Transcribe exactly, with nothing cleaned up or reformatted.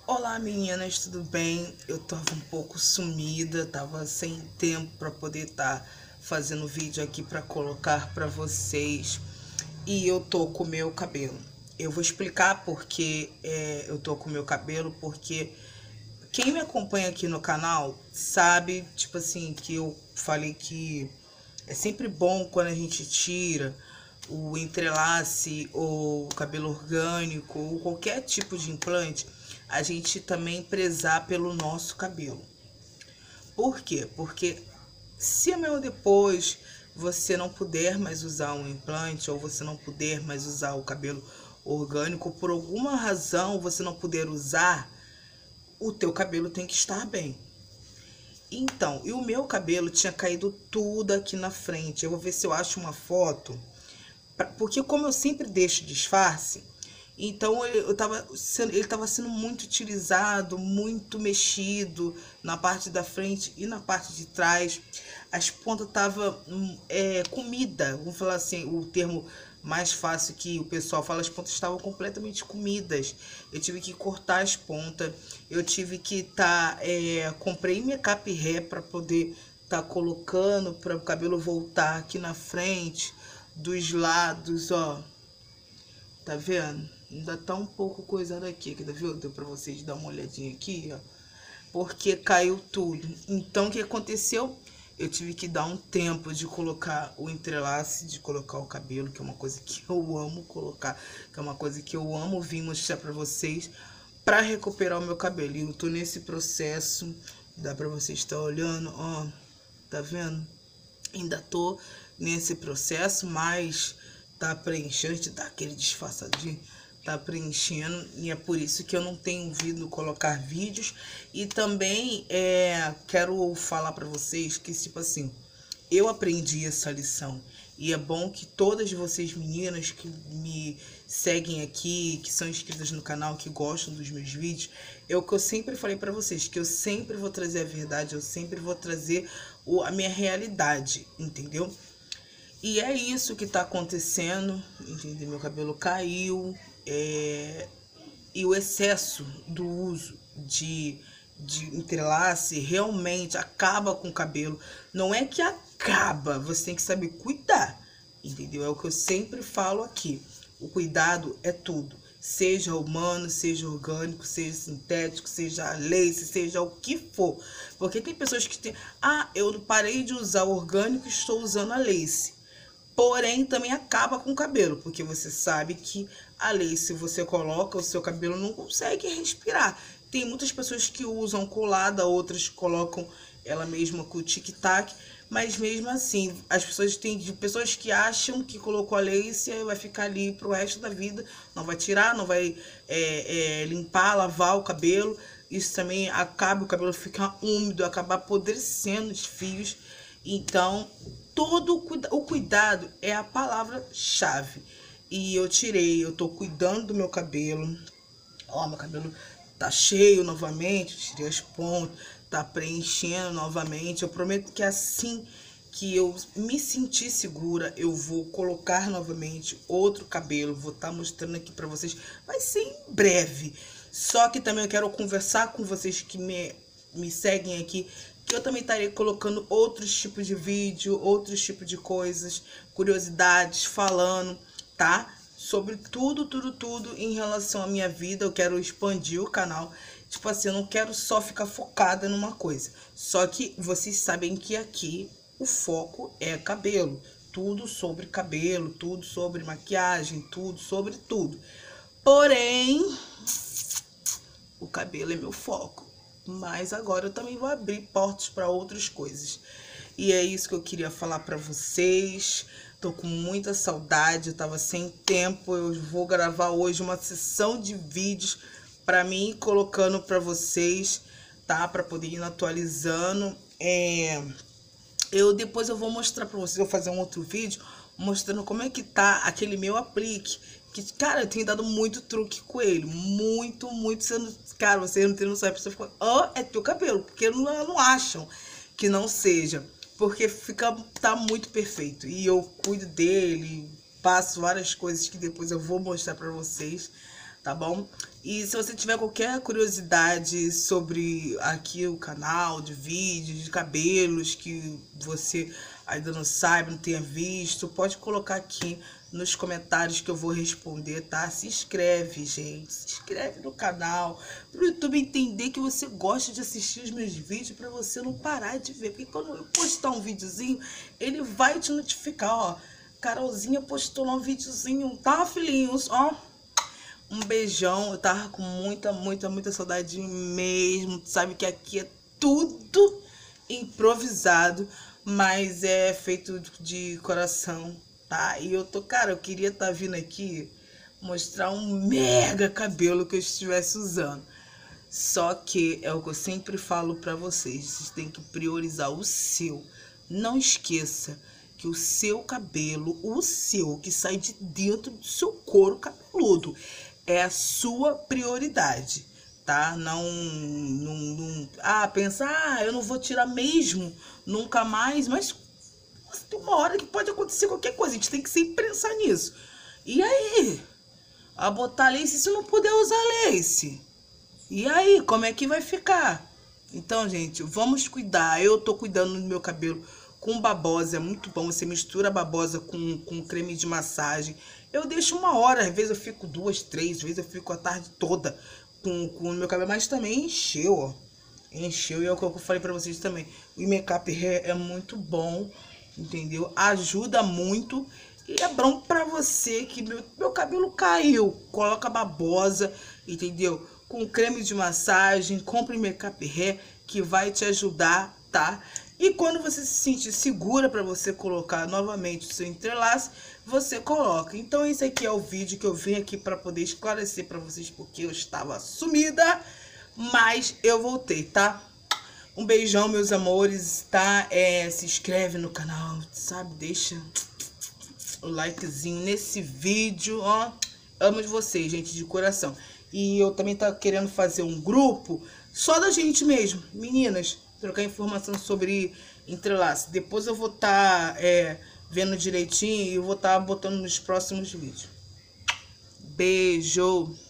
Olá meninas, tudo bem? Eu tava um pouco sumida, tava sem tempo para poder estar tá fazendo vídeo aqui para colocar para vocês. E eu tô com o meu cabelo. Eu vou explicar porque é, eu tô com o meu cabelo, porque quem me acompanha aqui no canal sabe, tipo assim, que eu falei que é sempre bom quando a gente tira o entrelace ou o cabelo orgânico ou qualquer tipo de implante, a gente também prezar pelo nosso cabelo. Por quê? Porque se amanhã depois você não puder mais usar um implante ou você não puder mais usar o cabelo orgânico, por alguma razão você não puder usar, o teu cabelo tem que estar bem. Então, e o meu cabelo tinha caído tudo aqui na frente. Eu vou ver se eu acho uma foto. Porque como eu sempre deixo disfarce, então eu tava, ele estava sendo muito utilizado, muito mexido na parte da frente e na parte de trás. As pontas estavam é, comida, vamos falar assim, o termo mais fácil que o pessoal fala, as pontas estavam completamente comidas. Eu tive que cortar as pontas, eu tive que tá, é, comprei minha cap ré para poder tá colocando para o cabelo voltar aqui na frente, dos lados, ó. Tá vendo? Ainda tá um pouco coisado aqui, que tá vendo? Deu pra vocês dar uma olhadinha aqui, ó. Porque caiu tudo. Então, o que aconteceu? Eu tive que dar um tempo de colocar o entrelace, de colocar o cabelo, que é uma coisa que eu amo colocar, que é uma coisa que eu amo vir mostrar pra vocês, pra recuperar o meu cabelo. E eu tô nesse processo, dá pra vocês estar olhando, ó, tá vendo? Ainda tô nesse processo, mas tá preenchendo, tá aquele disfarçadinho, tá preenchendo, e é por isso que eu não tenho vindo colocar vídeos. E também é, quero falar pra vocês que, tipo assim, eu aprendi essa lição. E é bom que todas vocês meninas que me seguem aqui, que são inscritas no canal, que gostam dos meus vídeos, é o que eu sempre falei pra vocês, que eu sempre vou trazer a verdade, eu sempre vou trazer o, a minha realidade, entendeu? E é isso que tá acontecendo, entendeu? Meu cabelo caiu, é, e o excesso do uso de, de entrelace realmente acaba com o cabelo. Não é que acaba, você tem que saber cuidar, entendeu? É o que eu sempre falo aqui. O cuidado é tudo. Seja humano, seja orgânico, seja sintético, seja a lace, seja o que for. Porque tem pessoas que tem... Ah, eu parei de usar o orgânico e estou usando a lace. Porém, também acaba com o cabelo, porque você sabe que a lace, você coloca, o seu cabelo não consegue respirar. Tem muitas pessoas que usam colada, outras colocam ela mesma com o tic-tac, mas mesmo assim, as pessoas têm pessoas que acham que colocou a lace e vai ficar ali pro resto da vida, não vai tirar, não vai é, é, limpar, lavar o cabelo. Isso também acaba, o cabelo fica úmido, acaba apodrecendo os fios. Então, todo o cuidado é a palavra-chave. E eu tirei, eu tô cuidando do meu cabelo. Ó, meu cabelo tá cheio novamente, tirei as pontas, tá preenchendo novamente. Eu prometo que assim que eu me sentir segura, eu vou colocar novamente outro cabelo. Vou estar tá mostrando aqui pra vocês. Vai ser em breve. Só que também eu quero conversar com vocês que me, me seguem aqui, que eu também estarei colocando outros tipos de vídeo, outros tipos de coisas, curiosidades, falando, tá? Sobre tudo, tudo, tudo em relação à minha vida. Eu quero expandir o canal. Tipo assim, eu não quero só ficar focada numa coisa. Só que vocês sabem que aqui o foco é cabelo. Tudo sobre cabelo, tudo sobre maquiagem, tudo sobre tudo. Porém, o cabelo é meu foco. Mas agora eu também vou abrir portas para outras coisas. E é isso que eu queria falar para vocês. Tô com muita saudade, eu tava sem tempo. Eu vou gravar hoje uma sessão de vídeos para mim, colocando para vocês, tá? Para poder ir atualizando. É... Eu depois eu vou mostrar para vocês, eu vou fazer um outro vídeo mostrando como é que tá aquele meu aplique. Que, cara, eu tenho dado muito truque com ele. Muito, muito. Sendo, cara, vocês não tem noção. A pessoa fica, ó, oh, é teu cabelo. Porque não, não acham que não seja. Porque fica, tá muito perfeito. E eu cuido dele, passo várias coisas que depois eu vou mostrar pra vocês. tá bom? E se você tiver qualquer curiosidade sobre aqui o canal de vídeos, de cabelos que você ainda não sabe, não tenha visto, pode colocar aqui nos comentários que eu vou responder, tá? Se inscreve, gente, se inscreve no canal, pro YouTube entender que você gosta de assistir os meus vídeos, pra você não parar de ver, porque quando eu postar um videozinho, ele vai te notificar, ó. Carolzinha postou lá um videozinho, tá, filhinhos, ó. Um beijão, eu tava com muita, muita, muita saudade mesmo. Tu sabe que aqui é tudo improvisado, mas é feito de coração, tá? E eu tô, cara, eu queria estar tá vindo aqui mostrar um mega cabelo que eu estivesse usando. Só que é o que eu sempre falo pra vocês, vocês têm que priorizar o seu. Não esqueça que o seu cabelo, o seu, que sai de dentro do seu couro cabeludo, é a sua prioridade, tá? Não, não, não ah, pensar, ah, eu não vou tirar mesmo, nunca mais, mas tem uma hora que pode acontecer qualquer coisa, a gente tem que sempre pensar nisso. E aí? A botar lace se não puder usar lace? E aí, como é que vai ficar? Então, gente, vamos cuidar. Eu tô cuidando do meu cabelo com babosa, é muito bom. Você mistura a babosa com, com creme de massagem. Eu deixo uma hora, às vezes eu fico duas, três, às vezes eu fico a tarde toda com, com o meu cabelo, mas também encheu, ó. Encheu, e é o que eu falei pra vocês também. O Make-up Hair é muito bom, entendeu? Ajuda muito. E é bom pra você que meu, meu cabelo caiu. Coloca babosa, entendeu? Com creme de massagem, compre Make-up Hair que vai te ajudar, tá? E quando você se sentir segura para você colocar novamente o seu entrelace, você coloca. Então esse aqui é o vídeo que eu vim aqui para poder esclarecer para vocês porque eu estava sumida, mas eu voltei, tá? Um beijão, meus amores, tá? É, se inscreve no canal, sabe? Deixa o likezinho nesse vídeo, ó. Amo de vocês, gente, de coração. E eu também tá querendo fazer um grupo só da gente mesmo, meninas, trocar informação sobre entrelace. Depois eu vou estar tá, é, vendo direitinho e eu vou estar tá botando nos próximos vídeos. Beijo!